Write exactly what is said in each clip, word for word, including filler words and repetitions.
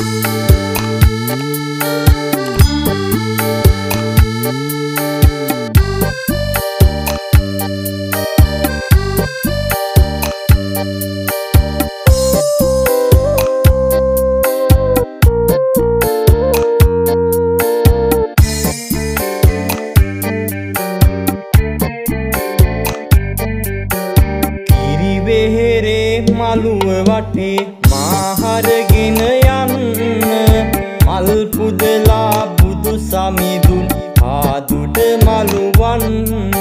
මලුව වටේ මාහරගෙන යන්න මල් පුදලා බුදු සමිඳුන් ආදුට මලුවන්න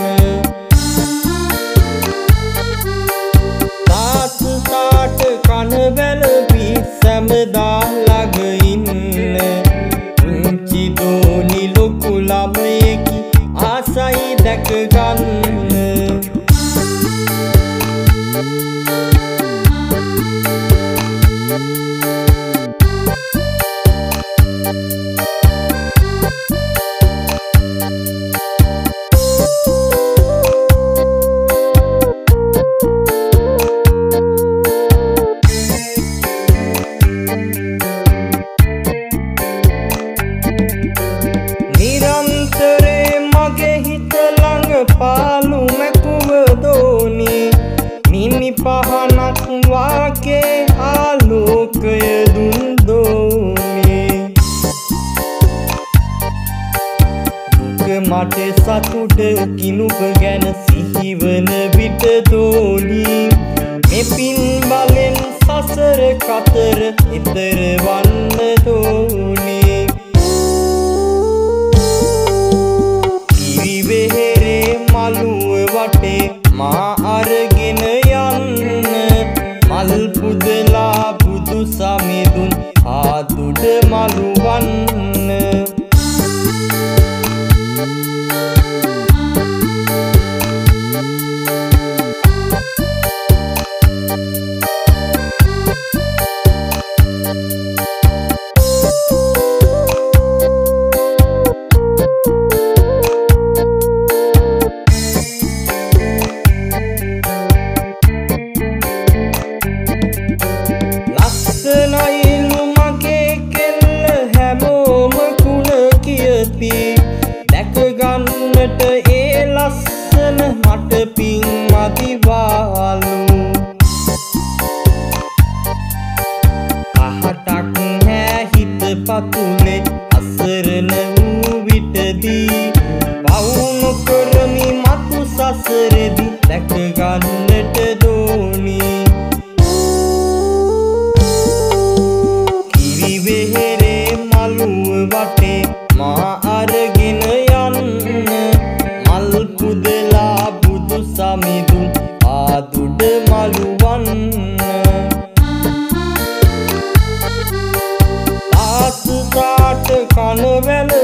තාත් තාට කන වැළපි සැමදා ළඟ ඉන්න පුංචි දෝනි ලොකු ළමයෙකි ආසයි දැක ගන්න පාලු මැකුව දෝනි මිනි පහනක් වාගේ ආලෝකය දුන් දෝනි දුක මට සතුට කිනුප ගැන සිහිවන විට දෝනි මෙපින් බලෙන් සසර කතර ඈතර වන්න දෝනි මලුව වටේ මා අරගෙන යන්න මල් පුදලා බුදු සමිඳුන් ආදුට මලුවන්න දැක ගන්නට ඒ ලස්සන මට පිං මදිවාලු අහටක් නෑ හිත පතුලේ අසරණ වූ විටදී පවු නොකරමි මතු සසරෙදි දැක ගන්නට දෝනි කිරි වෙහෙරේ මලුව වටේ මා අරගෙන යන්න මල් පුදලා බුදු සමිඳුන් ආදුට මලුවන්න තාත් තාට කන වැළ